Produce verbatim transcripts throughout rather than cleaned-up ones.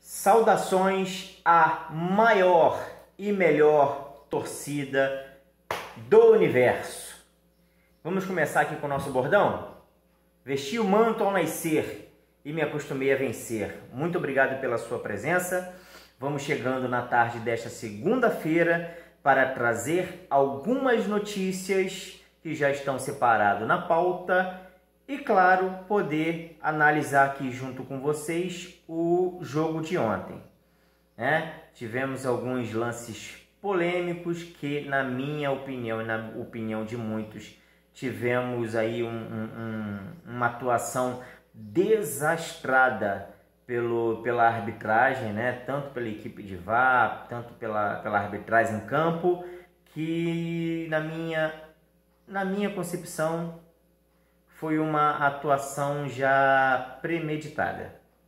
Saudações à maior e melhor torcida do universo. Vamos começar aqui com o nosso bordão? Vesti o manto ao nascer e me acostumei a vencer. Muito obrigado pela sua presença. Vamos chegando na tarde desta segunda-feira para trazer algumas notícias que já estão separadas na pauta e, claro, poder analisar aqui junto com vocês o jogo de ontem, né? Tivemos alguns lances polêmicos que, na minha opinião e na opinião de muitos, tivemos aí um, um, uma atuação desastrada pelo, pela arbitragem, né? Tanto pela equipe de V A R, tanto pela, pela arbitragem em campo, que na minha, na minha concepção foi uma atuação já premeditada.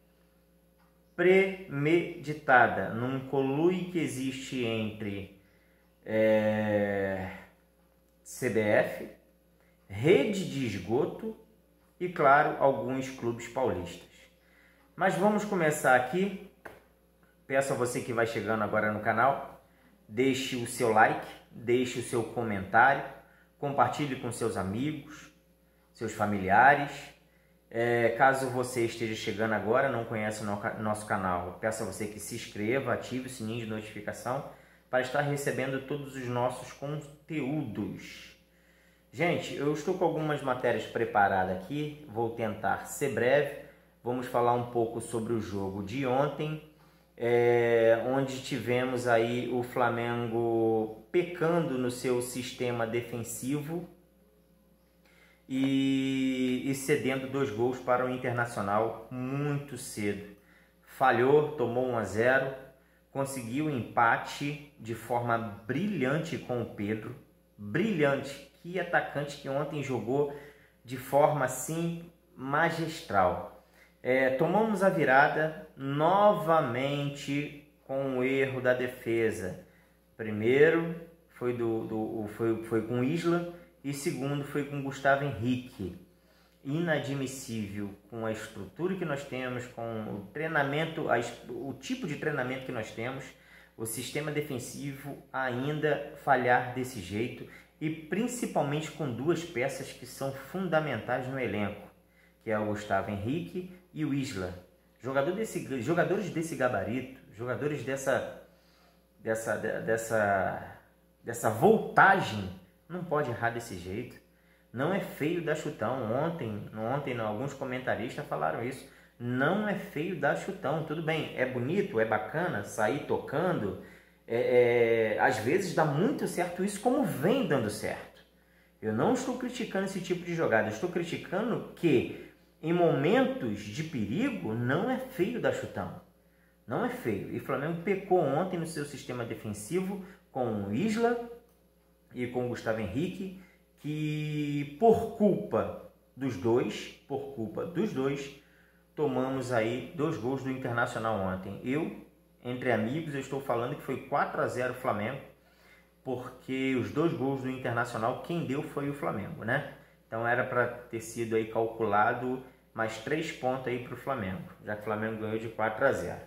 Premeditada, num colui que existe entre é, C B F, rede de esgoto e, claro, alguns clubes paulistas. Mas vamos começar aqui. Peço a você que vai chegando agora no canal, deixe o seu like, deixe o seu comentário, compartilhe com seus amigos, seus familiares. É, caso você esteja chegando agora, não conhece o nosso canal, peço a você que se inscreva, ative o sininho de notificação para estar recebendo todos os nossos conteúdos. Gente, eu estou com algumas matérias preparadas aqui, vou tentar ser breve. Vamos falar um pouco sobre o jogo de ontem, é, onde tivemos aí o Flamengo pecando no seu sistema defensivo e, e cedendo dois gols para o Internacional muito cedo. Falhou, tomou um a zero, conseguiu o empate de forma brilhante com o Pedro. Brilhante, que atacante que ontem jogou de forma assim magistral. É, tomamos a virada novamente com o erro da defesa. Primeiro foi, do, do, foi, foi com Isla e segundo foi com Gustavo Henrique. Inadmissível com a estrutura que nós temos, com o treinamento, a, o tipo de treinamento que nós temos, o sistema defensivo ainda falhar desse jeito e principalmente com duas peças que são fundamentais no elenco, que é o Gustavo Henrique e o Isla. Jogador desse, jogadores desse gabarito, jogadores dessa, dessa, dessa, dessa voltagem, não pode errar desse jeito. Não é feio dar chutão. Ontem, ontem alguns comentaristas falaram isso. Não é feio dar chutão. Tudo bem, é bonito, é bacana sair tocando. É, é, às vezes dá muito certo isso, como vem dando certo. Eu não estou criticando esse tipo de jogada. Eu estou criticando que em momentos de perigo não é feio dar chutão. Não é feio. E o Flamengo pecou ontem no seu sistema defensivo com o Isla e com o Gustavo Henrique, que por culpa dos dois, por culpa dos dois, tomamos aí dois gols do Internacional ontem. Eu, entre amigos, eu estou falando que foi quatro a zero Flamengo, porque os dois gols do Internacional, quem deu foi o Flamengo, né? Então era para ter sido aí calculado mais três pontos aí para o Flamengo, já que o Flamengo ganhou de quatro a zero.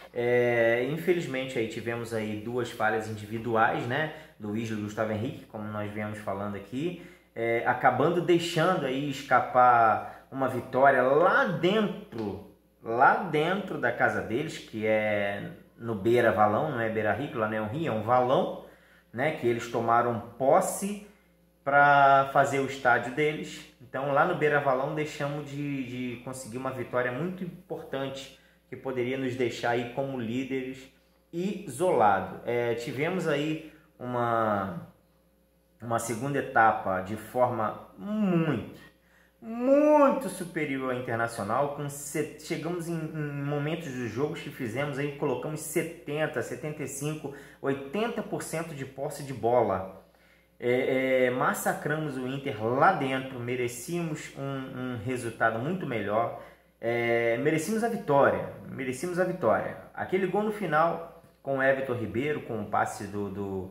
É, infelizmente aí tivemos aí duas falhas individuais, né, do Isla e do Gustavo Henrique, como nós viemos falando aqui, é, acabando deixando aí escapar uma vitória lá dentro, lá dentro da casa deles, que é no Beira Valão, não é Beira Rio, lá não é um rio, é um valão, né, que eles tomaram posse para fazer o estádio deles. Então lá no Beira Valão deixamos de, de conseguir uma vitória muito importante, que poderia nos deixar aí como líderes isolados. É, tivemos aí uma, uma segunda etapa de forma muito, muito superior ao Internacional. Com set, chegamos em, em momentos dos jogos que fizemos aí, colocamos setenta, setenta e cinco, oitenta por cento de posse de bola. É, é, massacramos o Inter lá dentro, merecíamos um, um resultado muito melhor. É, merecíamos a vitória, merecíamos a vitória. Aquele gol no final com o Everton Ribeiro, com o passe do, do,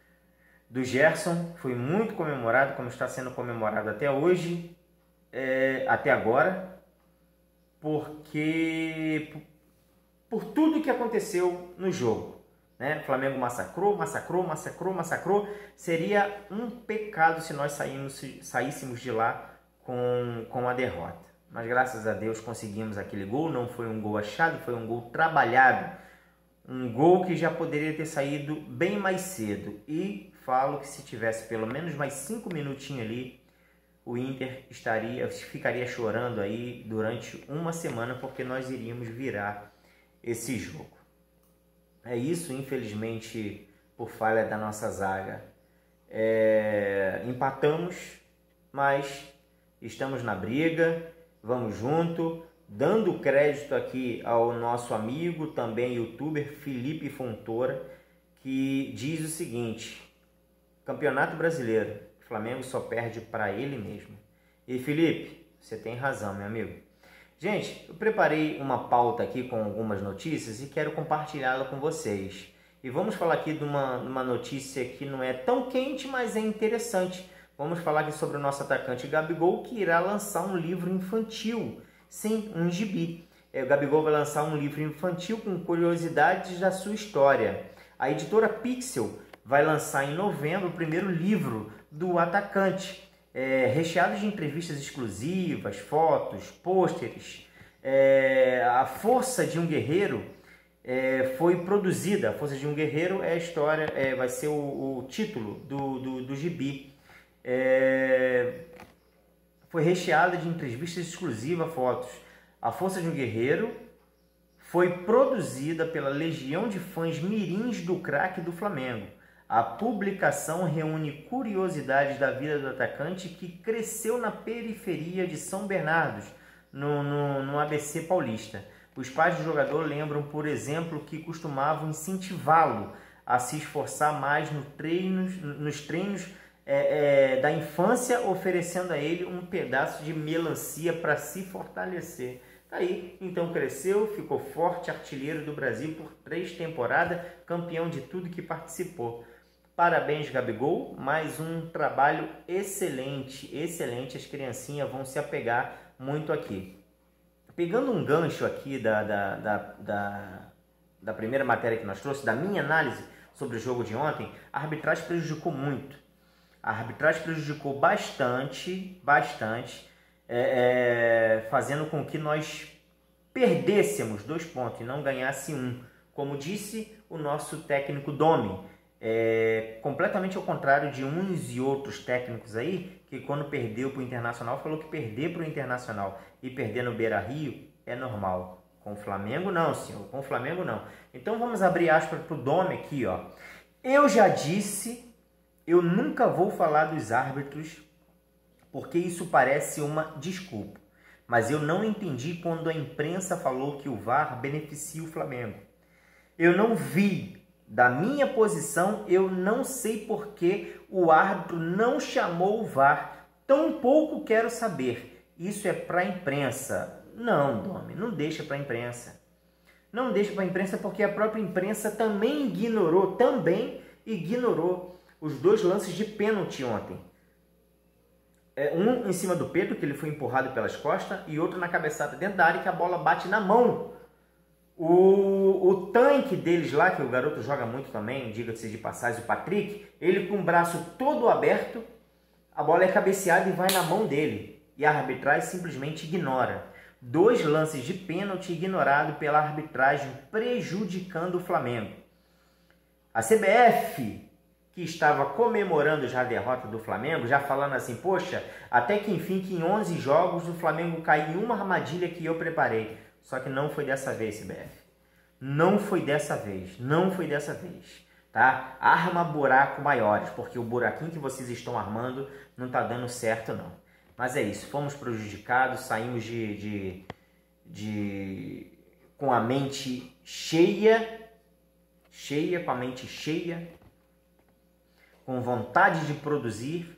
do Gerson, foi muito comemorado, como está sendo comemorado até hoje, é, até agora, porque por tudo que aconteceu no jogo. Né? O Flamengo massacrou, massacrou, massacrou, massacrou. Seria um pecado se nós saímos, saíssemos de lá com, com a derrota. Mas graças a Deus conseguimos aquele gol. Não foi um gol achado, foi um gol trabalhado. Um gol que já poderia ter saído bem mais cedo. E falo que se tivesse pelo menos mais cinco minutinhos ali, o Inter estaria, ficaria chorando aí durante uma semana, porque nós iríamos virar esse jogo. É isso, infelizmente, por falha da nossa zaga. É, empatamos, mas estamos na briga, vamos junto, dando crédito aqui ao nosso amigo, também youtuber, Felipe Fontoura, que diz o seguinte: Campeonato Brasileiro, o Flamengo só perde para ele mesmo. E Felipe, você tem razão, meu amigo. Gente, eu preparei uma pauta aqui com algumas notícias e quero compartilhá-la com vocês. E vamos falar aqui de uma, uma notícia que não é tão quente, mas é interessante. Vamos falar aqui sobre o nosso atacante Gabigol, que irá lançar um livro infantil. Sim, um gibi. É, o Gabigol vai lançar um livro infantil com curiosidades da sua história. A editora Pixel vai lançar em novembro o primeiro livro do atacante. É, recheado de entrevistas exclusivas, fotos, pôsteres. É, a Força de um Guerreiro é, foi produzida. A Força de um Guerreiro é a história, é, vai ser o, o título do, do, do gibi. É, foi recheada de entrevistas exclusivas, fotos. A Força de um Guerreiro foi produzida pela legião de fãs mirins do craque do Flamengo. A publicação reúne curiosidades da vida do atacante que cresceu na periferia de São Bernardo, no, no, no A B C paulista. Os pais do jogador lembram, por exemplo, que costumavam incentivá-lo a se esforçar mais no treinos, nos treinos é, é, da infância, oferecendo a ele um pedaço de melancia para se fortalecer. Aí, então cresceu, ficou forte, artilheiro do Brasil por três temporadas, campeão de tudo que participou. Parabéns, Gabigol, mais um trabalho excelente, excelente, as criancinhas vão se apegar muito aqui. Pegando um gancho aqui da, da, da, da, da primeira matéria que nós trouxemos, da minha análise sobre o jogo de ontem, a arbitragem prejudicou muito. A arbitragem prejudicou bastante, bastante, é, é, fazendo com que nós perdêssemos dois pontos e não ganhasse um. Como disse o nosso técnico Domi, é, completamente ao contrário de uns e outros técnicos aí, que quando perdeu para o Internacional, falou que perder para o Internacional e perder no Beira-Rio é normal. Com o Flamengo não, senhor, com o Flamengo não. Então vamos abrir aspas para o Domi aqui, ó. Eu já disse, eu nunca vou falar dos árbitros, porque isso parece uma desculpa. Mas eu não entendi quando a imprensa falou que o V A R beneficia o Flamengo. Eu não vi. Da minha posição, eu não sei por que o árbitro não chamou o V A R. Tampouco quero saber. Isso é para a imprensa. Não, Domi, não deixa para a imprensa. Não deixa para a imprensa porque a própria imprensa também ignorou, também ignorou os dois lances de pênalti ontem. Um em cima do Pedro, que ele foi empurrado pelas costas, e outro na cabeçada dentro da área, que a bola bate na mão. O, o tanque deles lá, que o garoto joga muito também, diga-se de passagem, o Patrick, ele com o braço todo aberto, a bola é cabeceada e vai na mão dele. E a arbitragem simplesmente ignora. Dois lances de pênalti ignorado pela arbitragem, prejudicando o Flamengo. A C B F, que estava comemorando já a derrota do Flamengo, já falando assim, poxa, até que enfim que em onze jogos o Flamengo caiu em uma armadilha que eu preparei. Só que não foi dessa vez, C B F. Não foi dessa vez, não foi dessa vez, tá? Arma buraco maiores, porque o buraquinho que vocês estão armando não tá dando certo não. Mas é isso, fomos prejudicados, saímos de, de, de com a mente cheia, cheia, com a mente cheia, com vontade de produzir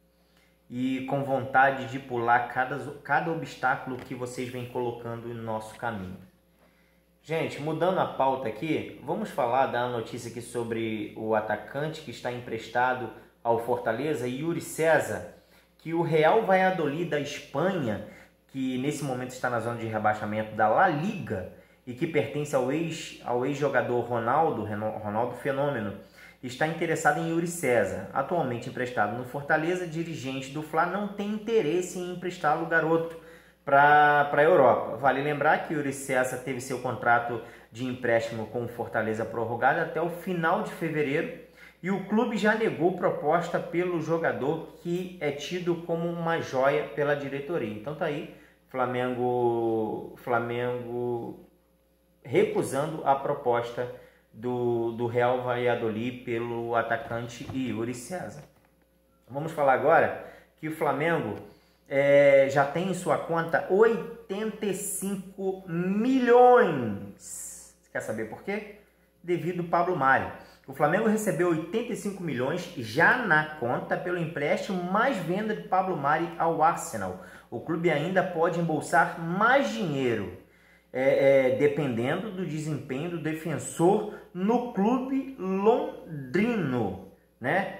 e com vontade de pular cada, cada obstáculo que vocês vêm colocando no nosso caminho. Gente, mudando a pauta aqui, vamos falar da notícia aqui sobre o atacante que está emprestado ao Fortaleza, Yuri César, que o Real Valladolid da Espanha, que nesse momento está na zona de rebaixamento da La Liga, e que pertence ao ex, ao ex-jogador Ronaldo, Ronaldo Fenômeno, está interessado em Yuri César. Atualmente emprestado no Fortaleza, dirigente do Fla não tem interesse em emprestá-lo, garoto, para a Europa. Vale lembrar que Yuri César teve seu contrato de empréstimo com o Fortaleza prorrogado até o final de fevereiro e o clube já negou proposta pelo jogador, que é tido como uma joia pela diretoria. Então tá aí, Flamengo, Flamengo recusando a proposta do, do Real Valladolid pelo atacante Yuri César. Vamos falar agora que o Flamengo é, já tem em sua conta oitenta e cinco milhões. Você quer saber por quê? Devido ao Pablo Mari. O Flamengo recebeu oitenta e cinco milhões já na conta pelo empréstimo mais venda de Pablo Mari ao Arsenal. O clube ainda pode embolsar mais dinheiro, é, é, dependendo do desempenho do defensor no clube londrino, né?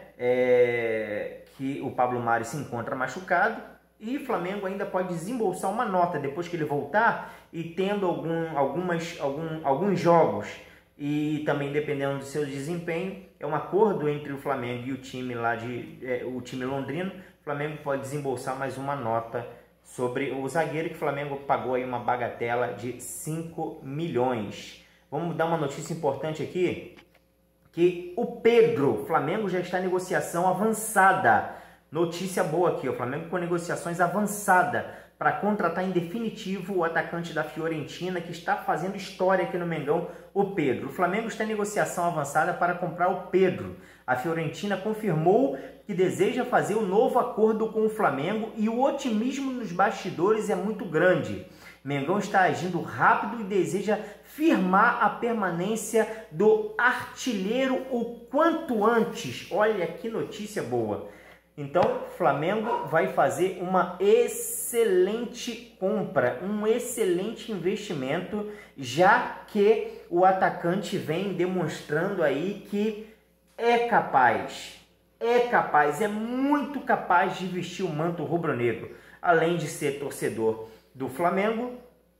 É, que o Pablo Mari se encontra machucado e o Flamengo ainda pode desembolsar uma nota depois que ele voltar e tendo algum, algumas, algum, alguns jogos. E também dependendo do seu desempenho, é um acordo entre o Flamengo e o time lá de é, o time londrino. O Flamengo pode desembolsar mais uma nota sobre o zagueiro, que o Flamengo pagou aí uma bagatela de cinco milhões. Vamos dar uma notícia importante aqui, que o Pedro, o Flamengo já está em negociação avançada. Notícia boa aqui, o Flamengo com negociações avançadas para contratar em definitivo o atacante da Fiorentina, que está fazendo história aqui no Mengão, o Pedro. O Flamengo está em negociação avançada para comprar o Pedro. A Fiorentina confirmou que deseja fazer um novo acordo com o Flamengo e o otimismo nos bastidores é muito grande. Mengão está agindo rápido e deseja firmar a permanência do artilheiro o quanto antes. Olha que notícia boa. Então, Flamengo vai fazer uma excelente compra, um excelente investimento, já que o atacante vem demonstrando aí que é capaz, é capaz, é muito capaz de vestir o manto rubro-negro. Além de ser torcedor do Flamengo,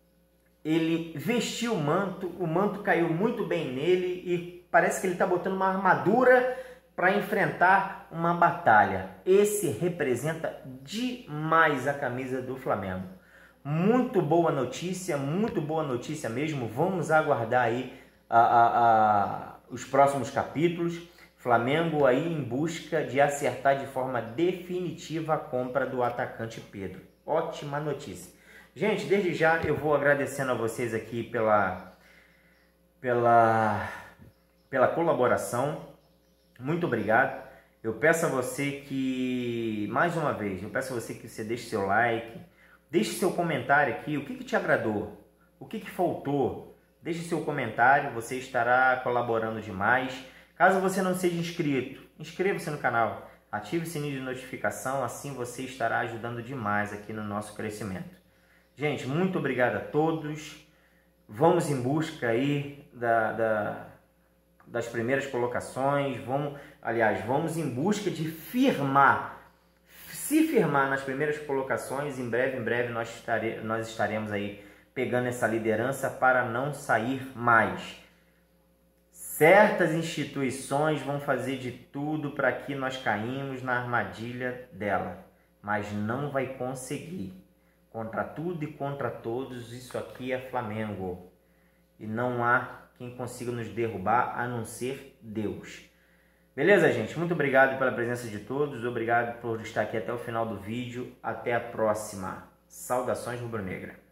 ele vestiu o manto, o manto caiu muito bem nele e parece que ele está botando uma armadura para enfrentar uma batalha. Esse representa demais a camisa do Flamengo. Muito boa notícia, muito boa notícia mesmo. Vamos aguardar aí a, a, a, os próximos capítulos. Flamengo aí em busca de acertar de forma definitiva a compra do atacante Pedro. Ótima notícia. Gente, desde já eu vou agradecendo a vocês aqui pela, pela, pela colaboração. Muito obrigado. Eu peço a você que, mais uma vez, eu peço a você que você deixe seu like, deixe seu comentário aqui, o que, que te agradou, o que, que faltou. Deixe seu comentário, você estará colaborando demais. Caso você não seja inscrito, inscreva-se no canal, ative o sininho de notificação, assim você estará ajudando demais aqui no nosso crescimento. Gente, muito obrigado a todos. Vamos em busca aí da... da das primeiras colocações, vamos, aliás, vamos em busca de firmar, se firmar nas primeiras colocações, em breve, em breve nós, estare, nós estaremos aí pegando essa liderança para não sair mais. Certas instituições vão fazer de tudo para que nós caímos na armadilha dela, mas não vai conseguir. Contra tudo e contra todos, isso aqui é Flamengo. E não há quem consiga nos derrubar, a não ser Deus. Beleza, gente? Muito obrigado pela presença de todos. Obrigado por estar aqui até o final do vídeo. Até a próxima. Saudações rubro-negra.